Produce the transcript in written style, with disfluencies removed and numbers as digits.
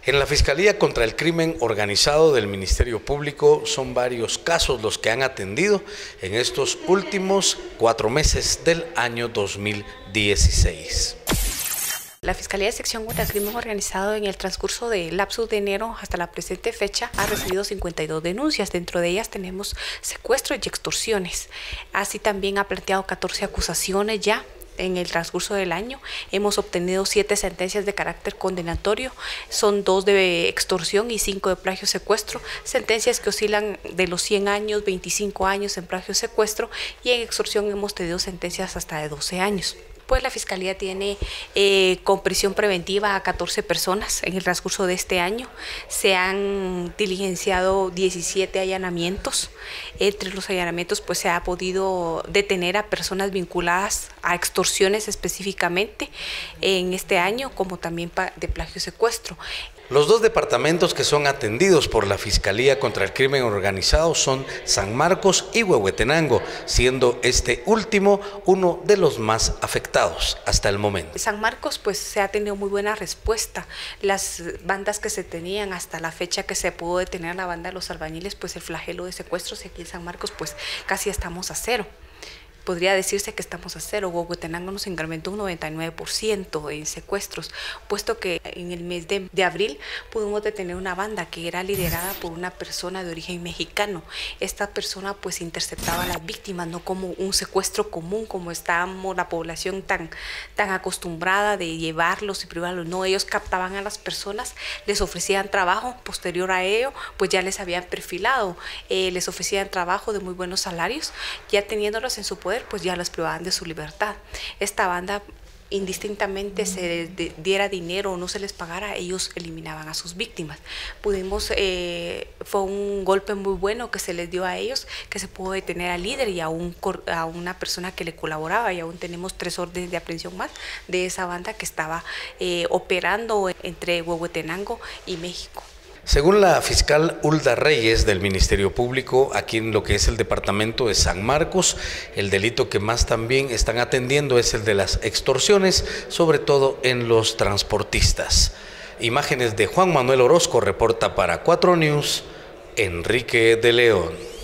En la Fiscalía contra el Crimen Organizado del Ministerio Público son varios casos los que han atendido en estos últimos 4 meses del año 2016. La Fiscalía de Sección contra el Crimen Organizado en el transcurso del lapsus de enero hasta la presente fecha ha recibido 52 denuncias. Dentro de ellas tenemos secuestros y extorsiones. Así también ha planteado 14 acusaciones ya. En el transcurso del año hemos obtenido 7 sentencias de carácter condenatorio, son 2 de extorsión y 5 de plagio secuestro, sentencias que oscilan de los 100 años, 25 años en plagio secuestro, y en extorsión hemos tenido sentencias hasta de 12 años. Pues la Fiscalía tiene con prisión preventiva a 14 personas en el transcurso de este año. Se han diligenciado 17 allanamientos. Entre los allanamientos pues se ha podido detener a personas vinculadas a extorsiones específicamente en este año, como también de plagio secuestro. Los 2 departamentos que son atendidos por la Fiscalía contra el Crimen Organizado son San Marcos y Huehuetenango, siendo este último uno de los más afectados hasta el momento. San Marcos pues se ha tenido muy buena respuesta. Las bandas que se tenían hasta la fecha que se pudo detener a la banda de los albañiles, pues el flagelo de secuestros, y aquí en San Marcos pues casi estamos a 0. Podría decirse que estamos a 0. Huehuetenango nos incrementó un 99% en secuestros, puesto que en el mes de abril pudimos detener una banda que era liderada por una persona de origen mexicano. Esta persona pues interceptaba a las víctimas, no como un secuestro común, como estábamos la población tan acostumbrada de llevarlos y privarlos. No, ellos captaban a las personas, les ofrecían trabajo, posterior a ello pues ya les habían perfilado, les ofrecían trabajo de muy buenos salarios, ya teniéndolos en su poder pues ya los privaban de su libertad. Esta banda, indistintamente se diera dinero o no se les pagara, ellos eliminaban a sus víctimas. Fue un golpe muy bueno que se les dio a ellos, que se pudo detener al líder y a una persona que le colaboraba, y aún tenemos 3 órdenes de aprehensión más de esa banda que estaba operando entre Huehuetenango y México. Según la fiscal Hulda Reyes del Ministerio Público, aquí en lo que es el departamento de San Marcos, el delito que más también están atendiendo es el de las extorsiones, sobre todo en los transportistas. Imágenes de Juan Manuel Orozco, reporta para 4 News, Enrique de León.